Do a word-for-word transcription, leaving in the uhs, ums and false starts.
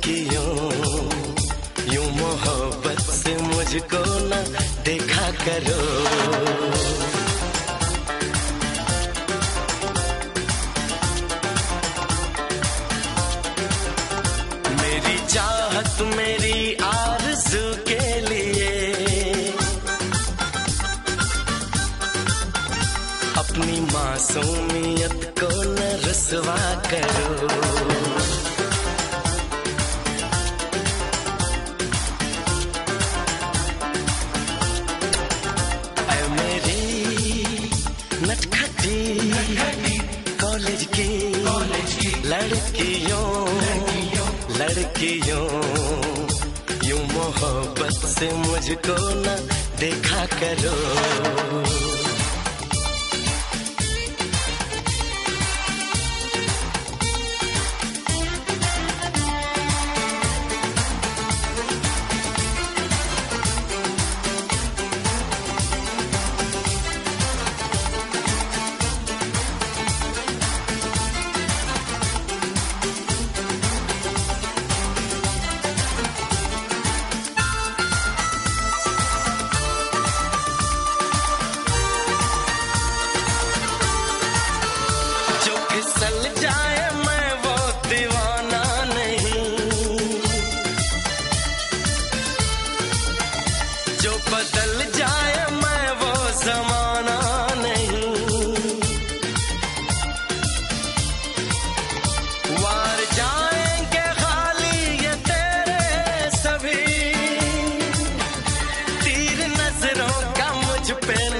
लड़कियों, यूं मोहब्बत से मुझको न देखा करो। मेरी चाहत मेरी आरज़ू के लिए अपनी मासूमियत को न रुसवा करो। ऐ मेरी नटखटी कॉलेज की लड़कियों, लड़कियों, यूं मोहब्बत से मुझको न देखा करो। फिसल जाए मैं वो दीवाना नहीं, जो बदल जाए मैं वो जमाना नहीं। वार जाएंगे खाली ये तेरे सभी तीर नजरों का मुझ पे